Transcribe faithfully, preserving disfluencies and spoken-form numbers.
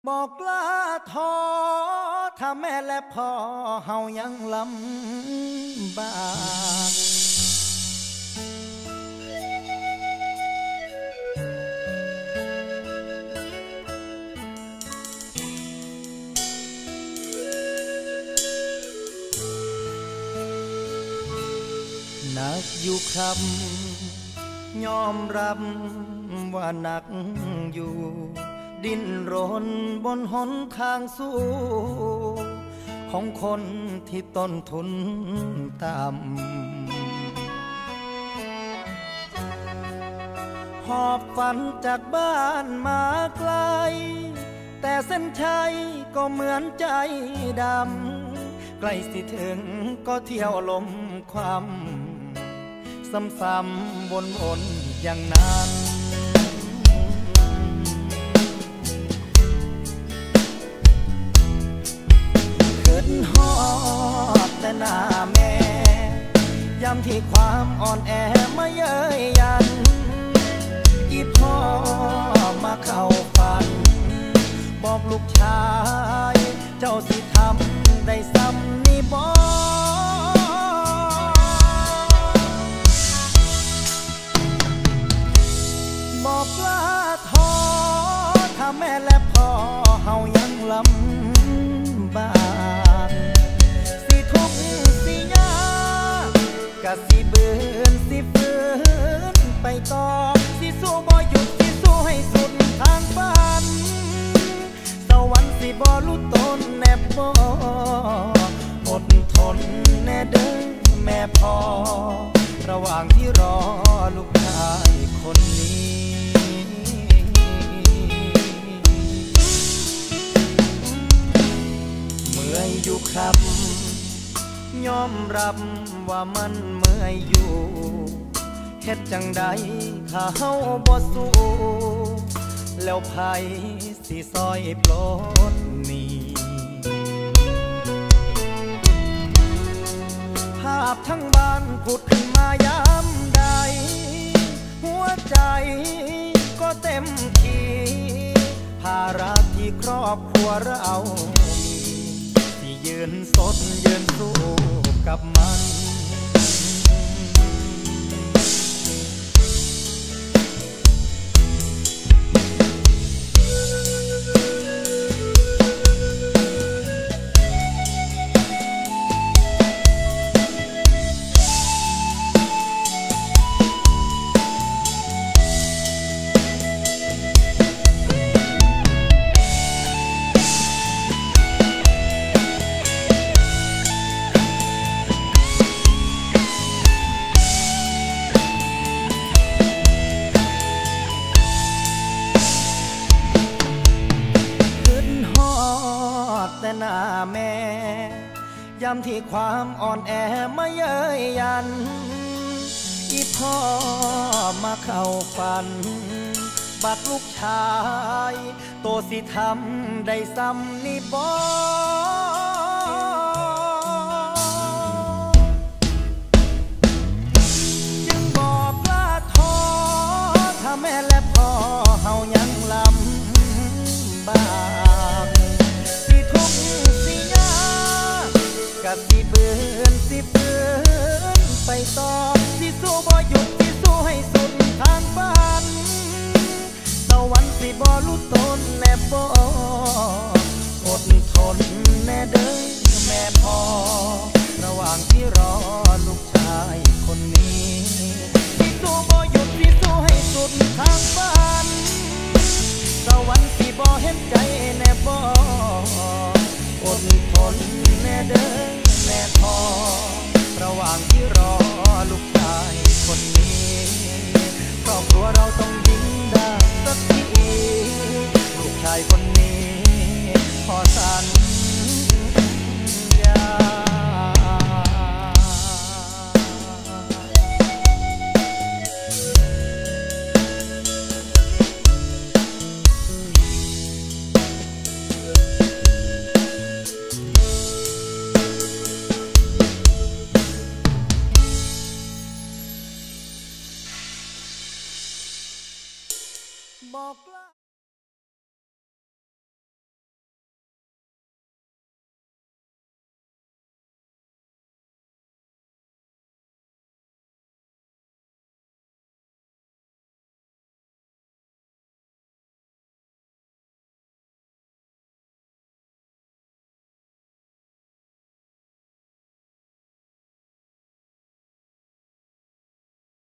บอกลาท้อถ้าแม่และพ่อเฮายังลำบากหนักอยู่ครับยอมรับว่าหนักอยู่ดิ้นรนบนหนทางสู้ของคนที่ต้นทุนต่ำหอบฝันจากบ้านมาไกลแต่เส้นชัยก็เหมือนใจดำใกล้สิถึงก็เที่ยวลมความซ้ำๆวนๆอย่างนั้นขึ้นฮอดแต่หน้าแม่ย้ำที่ความอ่อนแอมาเย้ยยันอีพ่อมาเข้าฝันบอกลูกชายเจ้าสิทำได้ซ้ำนี่บ่บอกลาท้อถ้าแม่และพ่อเฮายังลำบากสิทุกข์สิยากกะสิเบื่อสิฝืนไปต่อสิสู้บ่หยุดสิสู้ให้สุดทางฝันสวรรค์สิบ่รู้ตนแนบบ่อดทนแน่เด้อแม่พ่อระหว่างที่รอลูกชายคนนี้เมื่อยอยู่ครับยอมรับว่ามันเมื่อยอยู่เฮ็ดจังใดถ้าเฮาบ่สู้แล้วไผสิซอยปลดหนี้ภาพทั้งบ้านผุดขึ้นมายามใดหัวใจก็เต็มที่ภาระที่ครอบครัวเรามีที่ยืนสดยืนสู้กับมันแต่หน้าแม่ย้ำที่ความอ่อนแอมาเย้ยยันอีพ่อมาเข้าฝันบัดลูกชายโตสิทำได้ซ้ำนี่บ่จึงบอกลาท้อถ้าแม่และพ่อเฮายังลำบากกะสิเบื่อสิเบื่อไปต่อสิสู้บ่หยุดสิสู้ให้สุดทางฝันตะวันสิบ่รู้ตนแน่บ่อดทนแน่เด้อแม่พ่อระหว่างที่รอลูกชายคนนี้สิสู้บ่หยุดสิสู้ให้สุดทางฝันตะวันสิบ่เห็นใจแน่บ่อดทนแน่เด้อแม่พ่อระหว่างที่รอลูกชายคนนี้ครอบครัวเราต้องยิ้มได้สักทีลูกชายคนนี้พอสา